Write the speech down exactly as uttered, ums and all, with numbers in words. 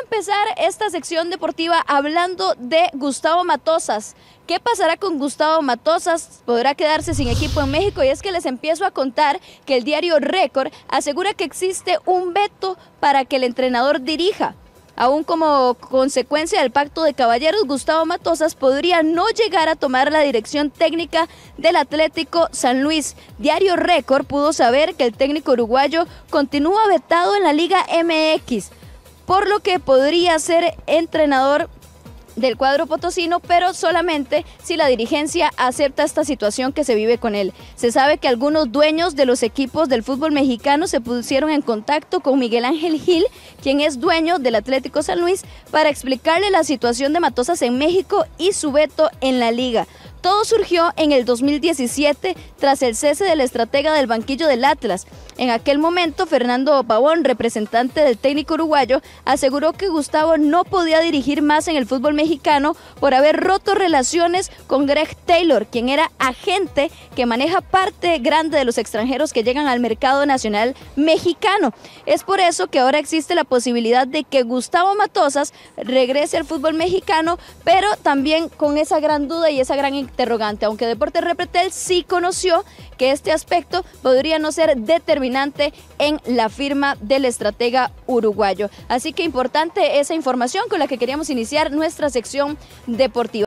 empezar esta sección deportiva hablando de Gustavo Matosas. ¿Qué pasará con Gustavo Matosas? ¿Podrá quedarse sin equipo en México? Y es que les empiezo a contar que el diario Récord asegura que existe un veto para que el entrenador dirija. Aún como consecuencia del pacto de caballeros, Gustavo Matosas podría no llegar a tomar la dirección técnica del Atlético San Luis. Diario Récord pudo saber que el técnico uruguayo continúa vetado en la Liga M X, por lo que podría ser entrenador del cuadro potosino, pero solamente si la dirigencia acepta esta situación que se vive con él. Se sabe que algunos dueños de los equipos del fútbol mexicano se pusieron en contacto con Miguel Ángel Gil, quien es dueño del Atlético San Luis, para explicarle la situación de Matosas en México y su veto en la liga. Todo surgió en el dos mil diecisiete tras el cese del estratega del banquillo del Atlas. En aquel momento, Fernando Pavón, representante del técnico uruguayo, aseguró que Gustavo no podía dirigir más en el fútbol mexicano por haber roto relaciones con Greg Taylor, quien era agente que maneja parte grande de los extranjeros que llegan al mercado nacional mexicano. Es por eso que ahora existe la posibilidad de que Gustavo Matosas regrese al fútbol mexicano, pero también con esa gran duda y esa gran interrogante, aunque Deportes Repretel sí conoció que este aspecto podría no ser determinante en la firma del estratega uruguayo. Así que importante esa información con la que queríamos iniciar nuestra sección deportiva.